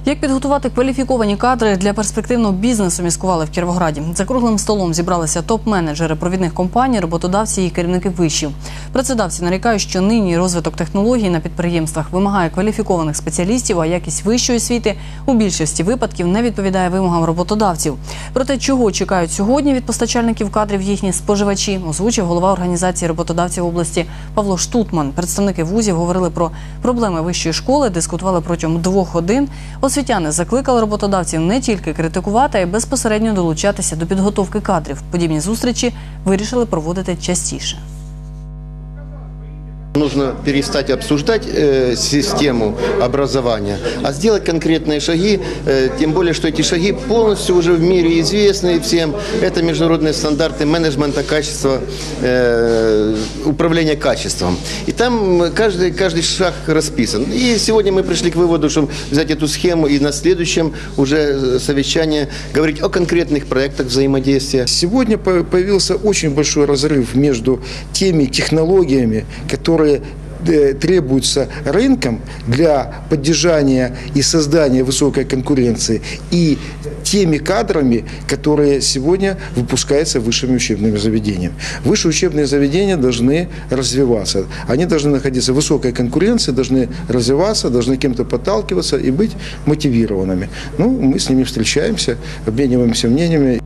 Як підготувати кваліфіковані кадри для перспективного бізнесу, міскували в Кіровограді. За круглим столом зібралися топ-менеджери провідних компаній, роботодавці і керівники вишів. Працедавці нарікають, що нині розвиток технологій на підприємствах вимагає кваліфікованих спеціалістів, а якість вищої освіти у більшості випадків не відповідає вимогам роботодавців. Про те, чого чекають сьогодні від постачальників кадрів їхні споживачі, озвучив голова організації роботодавців області Павло Штутман. Представники вузів говорили про проблеми вищої школи, дискутували протягом 2 годин. Освітяни закликали роботодавців не тільки критикувати, а й безпосередньо долучатися до підготовки кадрів. Подібні зустрічі вирішили проводити частіше. Нужно перестать обсуждать систему образования, а сделать конкретные шаги, тем более, что эти шаги полностью уже в мире известны всем. Это международные стандарты менеджмента качества, управления качеством. И там каждый шаг расписан. И сегодня мы пришли к выводу, чтобы взять эту схему и на следующем уже совещании говорить о конкретных проектах взаимодействия. Сегодня появился очень большой разрыв между теми технологиями, которые требуются рынком для поддержания и создания высокой конкуренции, и теми кадрами, которые сегодня выпускаются высшими учебными заведениями. Высшие учебные заведения должны развиваться. Они должны находиться в высокой конкуренции, должны развиваться, должны кем-то подталкиваться и быть мотивированными. Мы с ними встречаемся, обмениваемся мнениями.